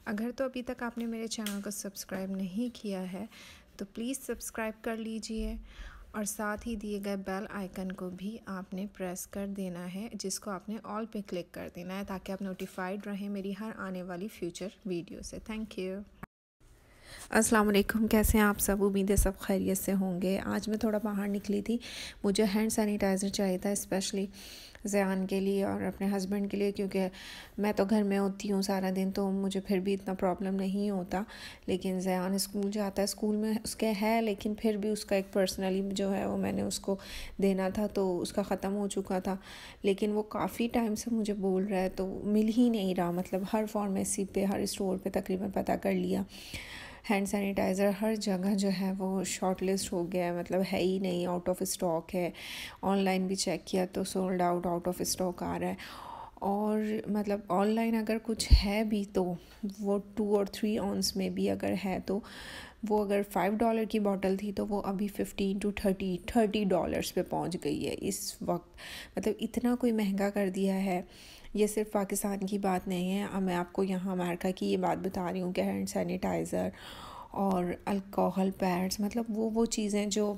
अगर तो अभी तक आपने मेरे चैनल को सब्सक्राइब नहीं किया है तो प्लीज़ सब्सक्राइब कर लीजिए और साथ ही दिए गए बेल आइकन को भी आपने प्रेस कर देना है, जिसको आपने ऑल पे क्लिक कर देना है ताकि आप नोटिफाइड रहें मेरी हर आने वाली फ्यूचर वीडियो से। Thank you. अस्सलाम वालेकुम, कैसे हैं आप सब? उम्मीद है सब खैरियत से होंगे। आज मैं थोड़ा बाहर निकली थी, मुझे हैंड सैनिटाइज़र चाहिए था स्पेशली ज़यान के लिए और अपने हस्बैंड के लिए, क्योंकि मैं तो घर में होती हूँ सारा दिन तो मुझे फिर भी इतना प्रॉब्लम नहीं होता, लेकिन ज़यान स्कूल जाता है, स्कूल में उसके है, लेकिन फिर भी उसका एक पर्सनली जो है वो मैंने उसको देना था तो उसका ख़त्म हो चुका था, लेकिन वो काफ़ी टाइम से मुझे बोल रहा है तो मिल ही नहीं रहा। मतलब हर फार्मेसी पे, हर स्टोर पे तकरीबन पता कर लिया, हैंड सैनिटाइज़र हर जगह जो है वो शॉर्ट लिस्ट हो गया है, मतलब है ही नहीं, आउट ऑफ स्टॉक है। ऑनलाइन भी चेक किया तो सोल्ड आउट ऑफ स्टॉक आ रहा है। और मतलब ऑनलाइन अगर कुछ है भी तो वो 2 और 3 ऑन्स में भी अगर है तो वो अगर $5 की बॉटल थी तो वो अभी 15 to 30 पे पहुंच गई है इस वक्त। मतलब इतना कोई महंगा कर दिया है। ये सिर्फ पाकिस्तान की बात नहीं है, अब मैं आपको यहाँ अमेरिका की ये बात बता रही हूँ कि हैंड सैनिटाइज़र और अल्कोहल पैड्स, मतलब वो चीज़ें जो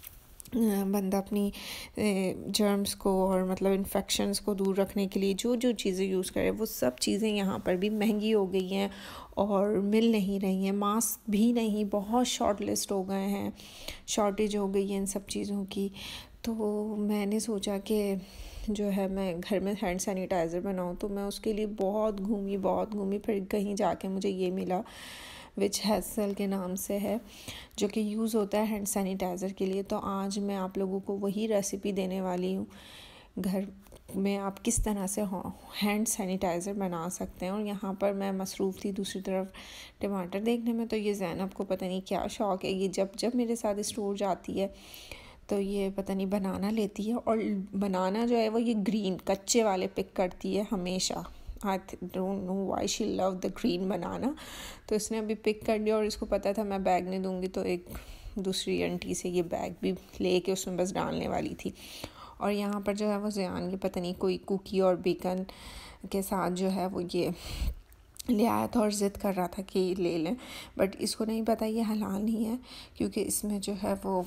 बंदा अपनी जर्म्स को और मतलब इन्फेक्शंस को दूर रखने के लिए जो जो चीज़ें यूज़ करे, वो सब चीज़ें यहाँ पर भी महंगी हो गई हैं और मिल नहीं रही हैं। मास्क भी नहीं, बहुत शॉर्ट लिस्ट हो गए हैं, शॉर्टेज हो गई है इन सब चीज़ों की। तो मैंने सोचा कि जो है मैं घर में हैंड सैनिटाइज़र बनाऊँ, तो मैं उसके लिए बहुत घूमी, फिर कहीं जाके मुझे ये मिला विच हैसल के नाम से है, जो कि यूज़ होता है हैंड सैनिटाइज़र के लिए। तो आज मैं आप लोगों को वही रेसिपी देने वाली हूँ, घर में आप किस तरह से हैंड सैनिटाइज़र बना सकते हैं। और यहाँ पर मैं मसरूफ़ थी दूसरी तरफ टमाटर देखने में, तो ये ज़ैनब को पता नहीं क्या शौक़ है, ये जब मेरे साथ स्टोर जाती है तो ये पता नहीं बनाना लेती है, और बनाना जो है वो ये ग्रीन कच्चे वाले पिक करती है हमेशा। I don't know why she love the green banana. तो इसने अभी पिक कर लिया और इसको पता था मैं बैग नहीं दूंगी, तो एक दूसरी आंटी से ये बैग भी ले के उसमें बस डालने वाली थी। और यहाँ पर जो है वो ज़यान की पता नहीं कोई कुकी और बेकन के साथ जो है वो ये ले आया था और ज़िद कर रहा था कि ले लें, बट इसको नहीं पता ये हलाल नहीं है, क्योंकि इसमें जो है वो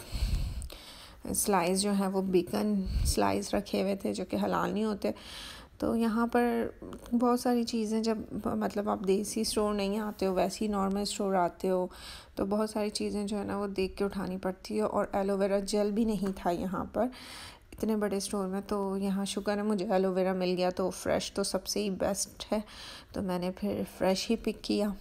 स्लाइस जो है वो बेकन स्लाइस रखे हुए थे जो कि हलाल नहीं होते। तो यहाँ पर बहुत सारी चीज़ें, जब मतलब आप देसी स्टोर नहीं आते हो, वैसे ही नॉर्मल स्टोर आते हो, तो बहुत सारी चीज़ें जो है ना वो देख के उठानी पड़ती है। और एलोवेरा जेल भी नहीं था यहाँ पर इतने बड़े स्टोर में, तो यहाँ शुक्र है मुझे एलोवेरा मिल गया। तो फ्रेश तो सबसे ही बेस्ट है, तो मैंने फिर फ्रेश ही पिक किया,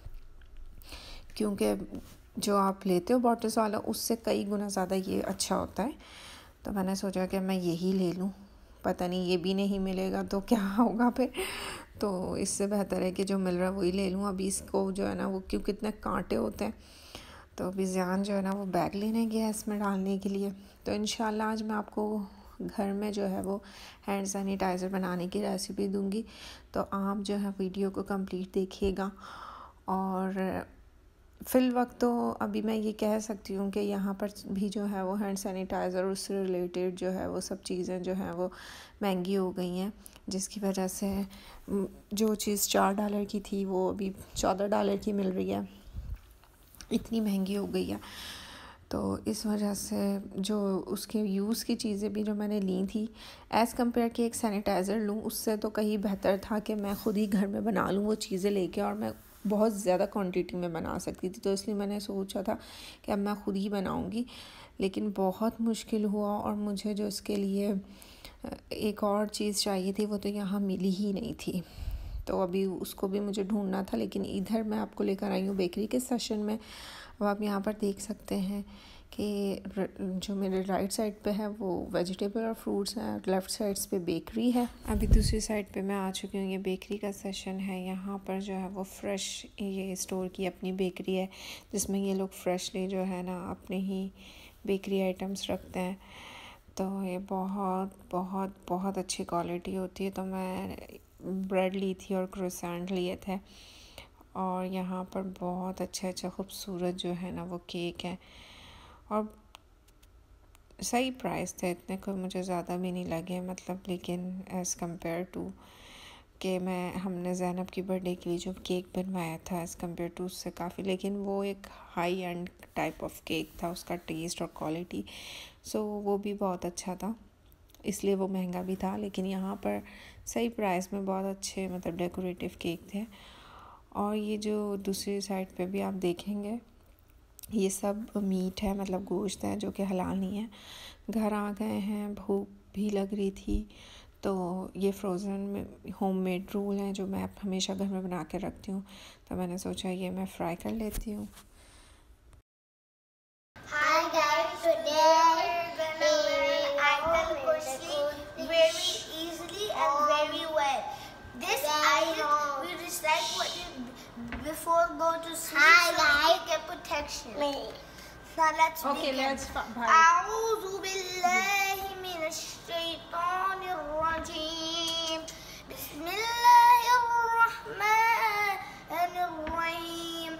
क्योंकि जो आप लेते हो बॉटल्स वाला उससे कई गुना ज़्यादा ये अच्छा होता है। तो मैंने सोचा कि मैं यही ले लूँ, पता नहीं ये भी नहीं मिलेगा तो क्या होगा फिर, तो इससे बेहतर है कि जो मिल रहा है वही ले लूँ। अभी इसको जो है ना वो क्योंकि इतने कांटे होते हैं, तो अभी ज़यान जो है ना वो बैग लेने गया है इसमें डालने के लिए। तो इंशाल्लाह आज मैं आपको घर में जो है वो हैंड सैनिटाइज़र बनाने की रेसिपी दूँगी, तो आप जो है वीडियो को कंप्लीट देखिएगा। और फ़िल वक्त तो अभी मैं ये कह सकती हूँ कि यहाँ पर भी जो है वो हैंड सैनिटाइज़र उससे रिलेटेड जो है वो सब चीज़ें जो हैं वो महंगी हो गई हैं, जिसकी वजह से जो चीज़ $4 की थी वो अभी $14 की मिल रही है, इतनी महंगी हो गई है। तो इस वजह से जो उसके यूज़ की चीज़ें भी जो मैंने ली थी एज़ कम्पेयर कि एक सैनिटाइज़र लूँ, उससे तो कहीं बेहतर था कि मैं ख़ुद ही घर में बना लूँ वो चीज़ें लेके, और मैं बहुत ज़्यादा क्वांटिटी में बना सकती थी। तो इसलिए मैंने सोचा था कि अब मैं ख़ुद ही बनाऊँगी, लेकिन बहुत मुश्किल हुआ। और मुझे जो इसके लिए एक और चीज़ चाहिए थी वो तो यहाँ मिली ही नहीं थी, तो अभी उसको भी मुझे ढूंढना था। लेकिन इधर मैं आपको लेकर आई हूँ बेकरी के सेशन में। अब आप यहाँ पर देख सकते हैं कि जो मेरे राइट साइड पे है वो वेजिटेबल और फ्रूट्स हैं, लेफ़्ट साइड्स पे बेकरी है। अभी दूसरी साइड पे मैं आ चुकी हूँ, ये बेकरी का सेशन है। यहाँ पर जो है वो फ्रेश, ये स्टोर की अपनी बेकरी है जिसमें ये लोग फ्रेशली जो है ना अपने ही बेकरी आइटम्स रखते हैं। तो ये बहुत बहुत बहुत अच्छी क्वालिटी होती है। तो मैं ब्रेड ली थी और क्रोसेंट लिए थे, और यहाँ पर बहुत अच्छा ख़ूबसूरत जो है ना वो केक है, और सही प्राइस थे, इतने कोई मुझे ज़्यादा भी नहीं लगे मतलब, लेकिन एज़ कम्पेयर टू कि हमने ज़ैनब की बर्थडे के लिए जो केक बनवाया था एज़ कम्पेयर टू उससे काफ़ी, लेकिन वो एक high end type of cake था, उसका टेस्ट और क्वालिटी सो वो भी बहुत अच्छा था, इसलिए वो महंगा भी था। लेकिन यहाँ पर सही प्राइस में बहुत अच्छे मतलब डेकोरेटिव केक थे। और ये जो दूसरी साइड पे भी आप देखेंगे ये सब मीट है, मतलब गोश्त है जो कि हलाल नहीं है। घर आ गए हैं, भूख भी लग रही थी, तो ये फ्रोज़न में होममेड रोल हैं जो मैं हमेशा घर में बना के रखती हूँ, तो मैंने सोचा ये मैं फ्राई कर लेती हूँ। Hi guys, today we're icon very easily and very well. This icon we recite what you before go to sleep. Hi guys, get protection. Now let's begin. Let's أعوذ بالله من الشيطان الرجيم. بسم الله الرحمن الرحيم.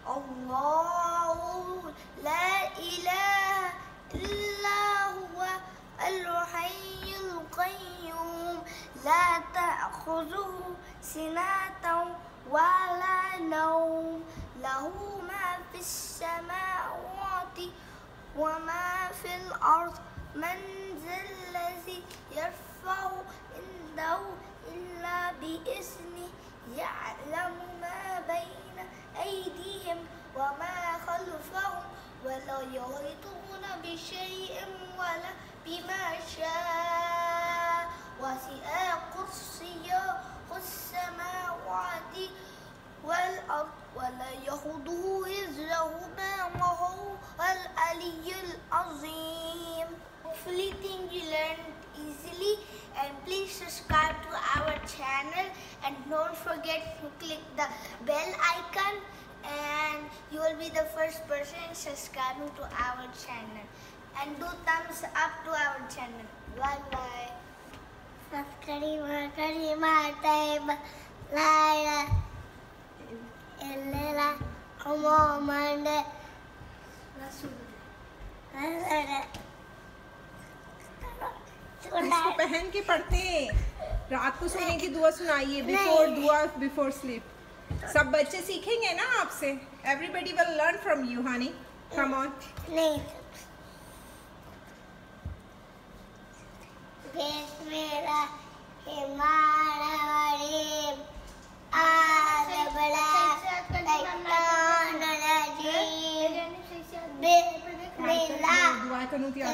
الله لا إله إلا هو الحي القيوم لا تأخذه سنة ولا نوم له ما في السماوات وما في الأرض من ذا الذي يرفع عنده إلا بإذنه يعلم ما بين أيديهم وما خلفهم ولا يحيطون بشيء ولا بما شاء وسع كرسيه السماوات والأرض ولا يخوضه حفظهما وهو العلي العظيم. Hopefully things you learned easily, and please subscribe to our channel and don't forget to click the bell icon and you will be the first person subscribing to our channel, and do thumbs up to our channel. Bye bye. इसको पहन के पढ़ते हैं, रात को सोने की दुआ सुनाइए, बिफोर स्लीप। सब बच्चे सीखेंगे ना आपसे। Everybody will learn from you honey, come on. नहीं दुआ कनूत याद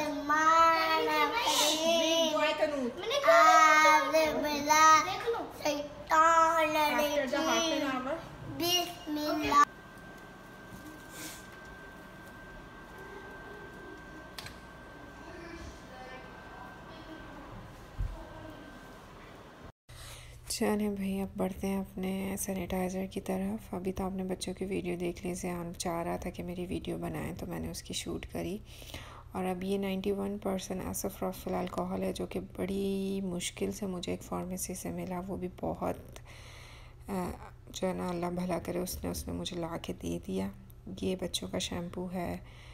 चलें भाई, अब बढ़ते हैं अपने सैनिटाइज़र की तरफ। अभी तो आपने बच्चों की वीडियो देख ली, ज़ियान चाह रहा था कि मेरी वीडियो बनाएं तो मैंने उसकी शूट करी। और अब ये 91% एसोफ्रोफिल अल्कोहल है जो कि बड़ी मुश्किल से मुझे एक फार्मेसी से मिला, वो भी बहुत जो है ना अल्लाह भला करे उसने मुझे ला के दे दिया। ये बच्चों का शैम्पू है,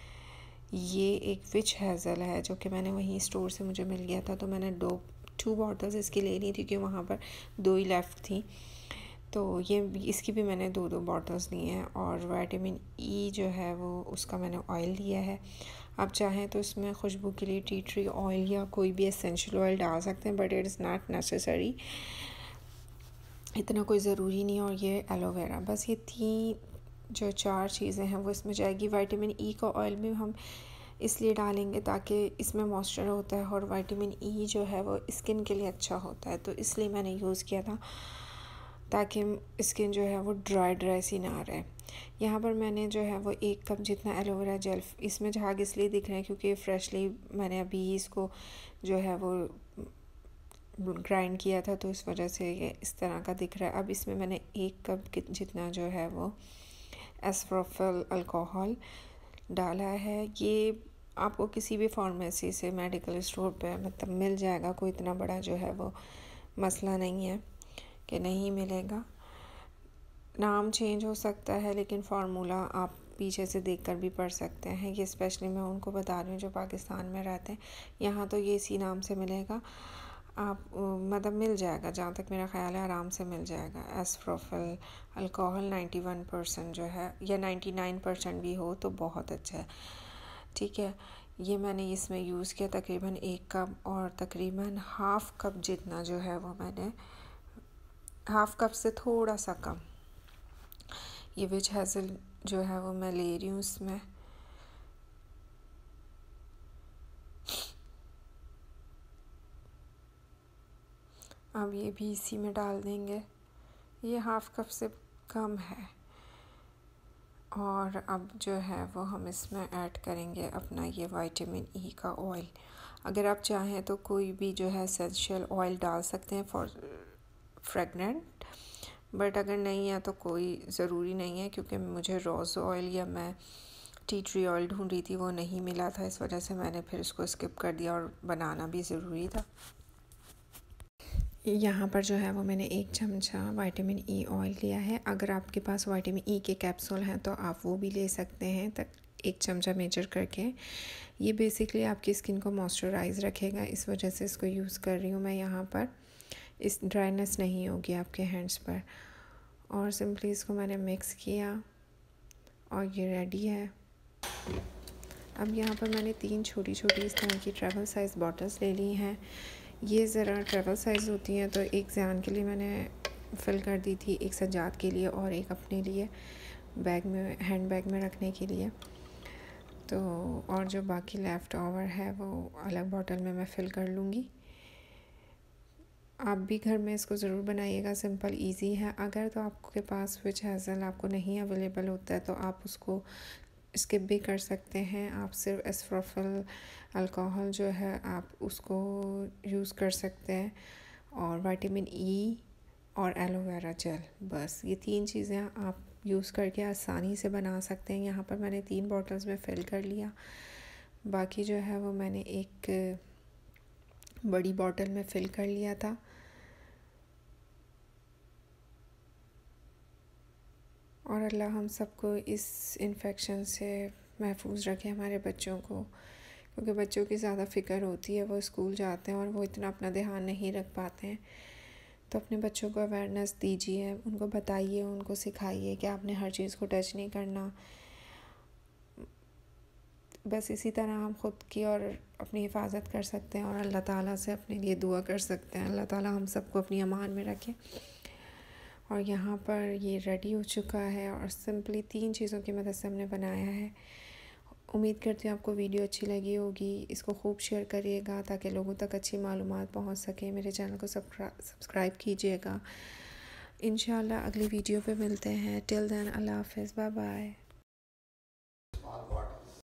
ये एक विच हेज़ल है जो कि मैंने वहीं स्टोर से मुझे मिल गया था, तो मैंने 2 बॉटल्स इसकी ले ली थी क्योंकि वहाँ पर 2 ही लेफ़्ट थी, तो ये इसकी भी मैंने 2 बॉटल्स ली हैं। और विटामिन ई जो है वो उसका मैंने ऑयल लिया है। आप चाहें तो इसमें खुशबू के लिए टी ट्री ऑयल या कोई भी एसेंशियल ऑयल डाल सकते हैं, but it is not necessary, इतना कोई ज़रूरी नहीं। और ये एलोवेरा, बस ये 4 चीज़ें हैं वो इसमें जाएगी। विटामिन ई का ऑयल भी हम इसलिए डालेंगे ताकि इसमें मॉइस्चर होता है और विटामिन ई जो है वो स्किन के लिए अच्छा होता है, तो इसलिए मैंने यूज़ किया था ताकि स्किन जो है वो ड्राई सी ना रहे। यहाँ पर मैंने जो है वो 1 कप जितना एलोवेरा जेल, इसमें झाग इसलिए दिख रहे हैं क्योंकि फ्रेशली मैंने अभी ही इसको जो है वो ग्राइंड किया था, तो इस वजह से ये इस तरह का दिख रहा है। अब इसमें मैंने 1 कप जितना जो है वो एसोफ्रोफिल अल्कोहल डाला है। ये आपको किसी भी फार्मेसी से मेडिकल स्टोर पे मतलब मिल जाएगा, कोई इतना बड़ा जो है वो मसला नहीं है कि नहीं मिलेगा। नाम चेंज हो सकता है लेकिन फार्मूला आप पीछे से देखकर भी पढ़ सकते हैं। ये स्पेशली मैं उनको बता रही हूँ जो पाकिस्तान में रहते हैं, यहाँ तो ये इसी नाम से मिलेगा। आप मतलब मिल जाएगा, जहाँ तक मेरा ख़्याल है आराम से मिल जाएगा। एसप्रोफिल अल्कोहल 91% जो है, या 99% भी हो तो बहुत अच्छा है। ठीक है, ये मैंने इसमें यूज़ किया तकरीबन 1 कप, और तकरीबन हाफ़ कप जितना जो है वो मैंने, हाफ़ कप से थोड़ा सा कम ये विच हैज़ल जो है वो मैं ले रही हूँ इसमें। अब ये भी इसी में डाल देंगे, ये हाफ़ कप से कम है। और अब जो है वो हम इसमें ऐड करेंगे अपना ये विटामिन ई का ऑयल। अगर आप चाहें तो कोई भी जो है एसेंशियल ऑयल डाल सकते हैं फॉर फ्रेगनेंट, बट अगर नहीं है तो कोई ज़रूरी नहीं है, क्योंकि मुझे रोज़ ऑयल या मैं टी ट्री ऑयल ढूंढ रही थी, वो नहीं मिला था, इस वजह से मैंने फिर इसको स्किप कर दिया, और बनाना भी ज़रूरी था। यहाँ पर जो है वो मैंने 1 चमचा विटामिन ई ऑयल लिया है। अगर आपके पास विटामिन ई के कैप्सूल हैं तो आप वो भी ले सकते हैं, तक 1 चमचा मेजर करके। ये बेसिकली आपकी स्किन को मॉइस्चराइज़ रखेगा, इस वजह से इसको यूज़ कर रही हूँ मैं यहाँ पर। इस ड्राइनेस नहीं होगी आपके हैंड्स पर। और सिंपली इसको मैंने मिक्स किया और ये रेडी है। अब यहाँ पर मैंने 3 छोटी छोटी इस तरह की ट्रैवल साइज़ बॉटल्स ले ली हैं। ये ज़रा ट्रैवल साइज़ होती हैं, तो एक ज़ान के लिए मैंने फ़िल कर दी थी, एक सजाद के लिए और एक अपने लिए बैग में, हैंड बैग में रखने के लिए। तो और जो बाकी लेफ़्ट ओवर है वो अलग बॉटल में मैं फ़िल कर लूँगी। आप भी घर में इसको ज़रूर बनाइएगा, सिंपल इजी है। अगर तो आपके पास विच हैज़ल आपको नहीं अवेलेबल होता है तो आप उसको स्किप भी कर सकते हैं। आप सिर्फ एसप्रोफिल अल्कोहल जो है आप उसको यूज़ कर सकते हैं, और विटामिन ई और एलोवेरा जेल, बस ये 3 चीज़ें आप यूज़ करके आसानी से बना सकते हैं। यहाँ पर मैंने 3 बॉटल्स में फ़िल कर लिया, बाकी जो है वो मैंने एक बड़ी बॉटल में फ़िल कर लिया था। और अल्लाह हम सबको इस इन्फेक्शन से महफूज रखे, हमारे बच्चों को, क्योंकि बच्चों की ज़्यादा फ़िक्र होती है, वो स्कूल जाते हैं और वो इतना अपना ध्यान नहीं रख पाते हैं। तो अपने बच्चों को अवेयरनेस दीजिए, उनको बताइए, उनको सिखाइए कि आपने हर चीज़ को टच नहीं करना। बस इसी तरह हम ख़ुद की और अपनी हिफाजत कर सकते हैं, और अल्लाह ताला से अपने लिए दुआ कर सकते हैं, अल्लाह ताला हम सबको अपनी अमान में रखे। और यहाँ पर ये रेडी हो चुका है, और सिंपली 3 चीज़ों की मदद से हमने बनाया है। उम्मीद करती हूँ आपको वीडियो अच्छी लगी होगी। इसको खूब शेयर करिएगा ताकि लोगों तक अच्छी मालूमात पहुँच सके। मेरे चैनल को सब्सक्राइब कीजिएगा। इंशाल्लाह अगली वीडियो पे मिलते हैं। टिल देन अल्लाह हाफ़िज़, बाय बाय।